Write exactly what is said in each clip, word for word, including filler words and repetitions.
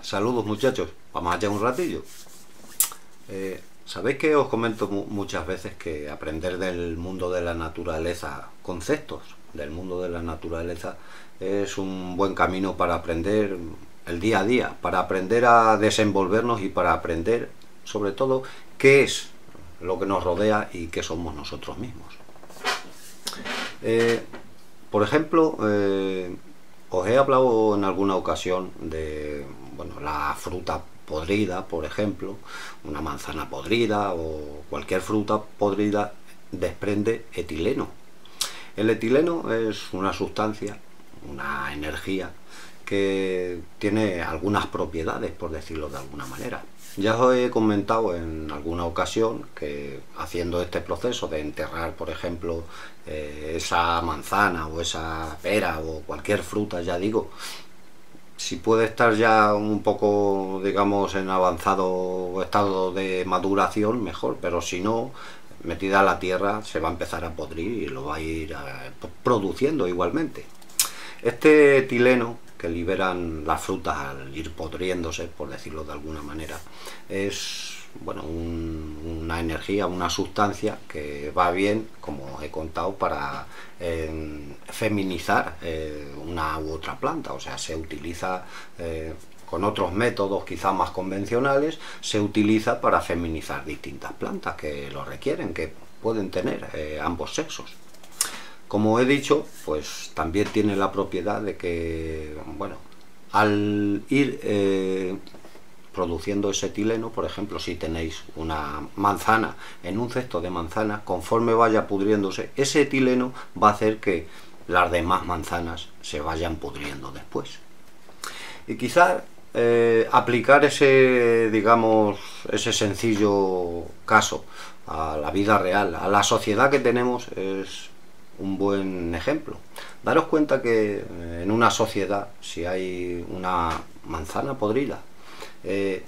Saludos muchachos, vamos allá un ratillo. Eh, Sabéis que os comento mu muchas veces que aprender del mundo de la naturaleza, conceptos del mundo de la naturaleza, es un buen camino para aprender el día a día, para aprender a desenvolvernos y para aprender, sobre todo, qué es lo que nos rodea y qué somos nosotros mismos. Eh, por ejemplo, eh, os he hablado en alguna ocasión de bueno, la fruta podrida, por ejemplo, una manzana podrida o cualquier fruta podrida desprende etileno. El etileno es una sustancia, una energía que tiene algunas propiedades, por decirlo de alguna manera. Ya os he comentado en alguna ocasión que haciendo este proceso de enterrar, por ejemplo, eh, esa manzana o esa pera o cualquier fruta, ya digo, si puede estar ya un poco, digamos, en avanzado estado de maduración, mejor, pero si no, metida a la tierra se va a empezar a podrir y lo va a ir a, produciendo igualmente. Este etileno que liberan las frutas al ir podriéndose, por decirlo de alguna manera, es bueno, un, una energía, una sustancia que va bien, como os he contado, para eh, feminizar eh, una u otra planta. O sea, se utiliza eh, con otros métodos quizás más convencionales, se utiliza para feminizar distintas plantas que lo requieren, que pueden tener eh, ambos sexos. Como he dicho, pues también tiene la propiedad de que, bueno, al ir eh, produciendo ese etileno, por ejemplo, si tenéis una manzana en un cesto de manzanas, conforme vaya pudriéndose, ese etileno va a hacer que las demás manzanas se vayan pudriendo después. Y quizás eh, aplicar ese, digamos, ese sencillo caso a la vida real, a la sociedad que tenemos, es un buen ejemplo. Daros cuenta que en una sociedad, si hay una manzana podrida, eh,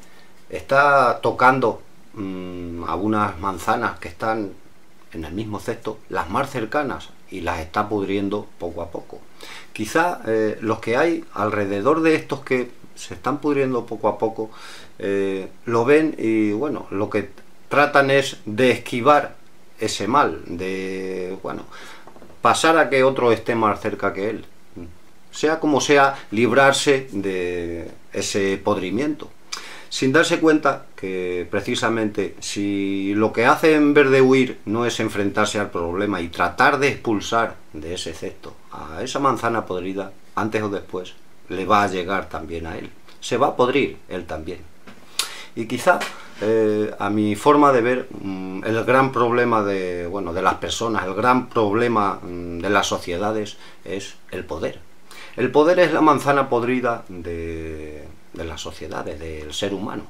está tocando mmm, algunas manzanas que están en el mismo cesto, las más cercanas, y las está pudriendo poco a poco. Quizá eh, los que hay alrededor de estos que se están pudriendo poco a poco eh, lo ven y bueno, lo que tratan es de esquivar ese mal, de bueno, pasar a que otro esté más cerca que él, sea como sea, librarse de ese podrimiento, sin darse cuenta que precisamente si lo que hace en vez de huir no es enfrentarse al problema y tratar de expulsar de ese cesto a esa manzana podrida, antes o después le va a llegar también a él, se va a podrir él también. Y quizá eh, a mi forma de ver, mmm, el gran problema de, bueno, de las personas, el gran problema mmm, de las sociedades es el poder. El poder es la manzana podrida de, de las sociedades, del ser humano.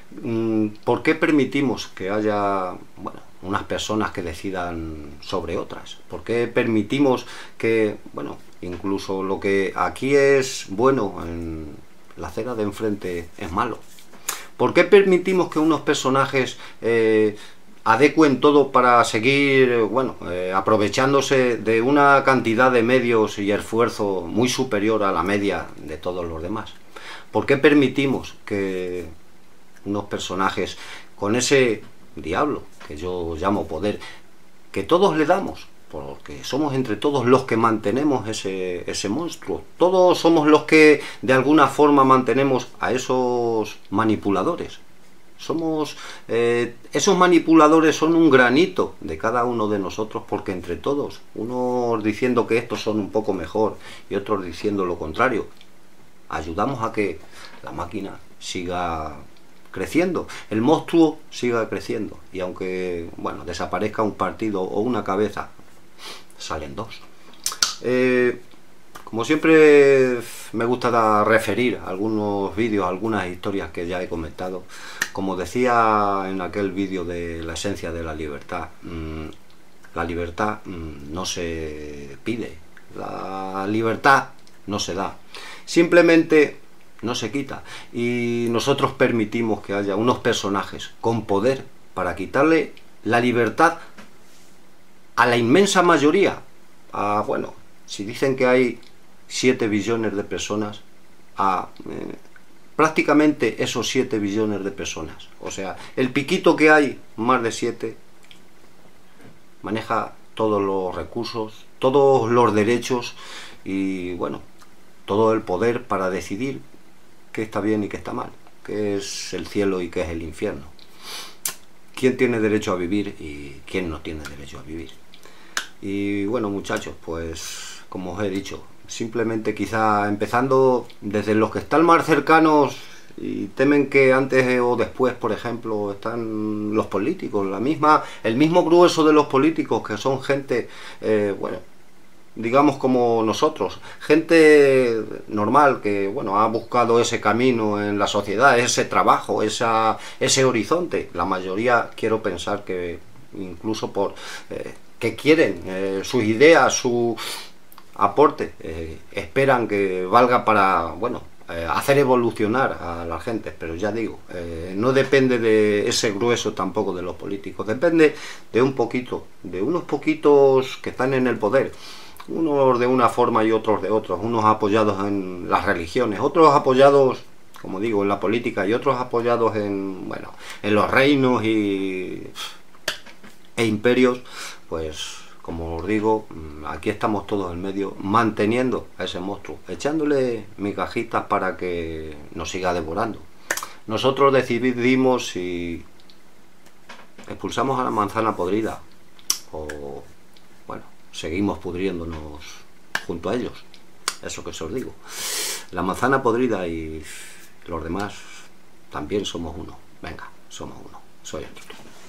Mmm, ¿Por qué permitimos que haya bueno, unas personas que decidan sobre otras? ¿Por qué permitimos que, bueno, incluso lo que aquí es bueno en la acera de enfrente es malo? ¿Por qué permitimos que unos personajes eh, adecuen todo para seguir bueno, eh, aprovechándose de una cantidad de medios y esfuerzo muy superior a la media de todos los demás? ¿Por qué permitimos que unos personajes con ese diablo que yo llamo poder, que todos le damos, porque somos entre todos los que mantenemos ese, ese monstruo, todos somos los que de alguna forma mantenemos a esos manipuladores, somos eh, esos manipuladores son un granito de cada uno de nosotros, porque entre todos, unos diciendo que estos son un poco mejor y otros diciendo lo contrario, ayudamos a que la máquina siga creciendo, el monstruo siga creciendo, y aunque bueno, desaparezca un partido o una cabeza, salen dos. Eh, como siempre me gusta referir algunos vídeos, algunas historias que ya he comentado. Como decía en aquel vídeo de la esencia de la libertad, mmm, la libertad mmm, no se pide, la libertad no se da, simplemente no se quita, y nosotros permitimos que haya unos personajes con poder para quitarle la libertad a la inmensa mayoría, a, bueno, si dicen que hay siete billones de personas, a eh, prácticamente esos siete billones de personas. O sea, el piquito que hay, más de siete, maneja todos los recursos, todos los derechos y, bueno, todo el poder para decidir qué está bien y qué está mal, qué es el cielo y qué es el infierno, quién tiene derecho a vivir y quién no tiene derecho a vivir. Y bueno, muchachos, pues como os he dicho, simplemente quizá empezando desde los que están más cercanos y temen que antes o después, por ejemplo, están los políticos, la misma, el mismo grueso de los políticos, que son gente, eh, bueno, digamos como nosotros, gente normal que, bueno, ha buscado ese camino en la sociedad, ese trabajo, esa, ese horizonte. La mayoría, quiero pensar que incluso por eh, que quieren eh, sus ideas, su aporte, eh, esperan que valga para, bueno, eh, hacer evolucionar a la gente, pero ya digo, eh, no depende de ese grueso tampoco de los políticos, depende de un poquito, de unos poquitos que están en el poder, unos de una forma y otros de otros, unos apoyados en las religiones, otros apoyados, como digo, en la política, y otros apoyados en, bueno, en los reinos y e imperios. Pues como os digo, aquí estamos todos en medio, manteniendo a ese monstruo, echándole migajitas para que nos siga devorando. Nosotros decidimos si expulsamos a la manzana podrida o, bueno, seguimos pudriéndonos junto a ellos. Eso que os digo, la manzana podrida y los demás también somos uno. Venga, somos uno. Soy el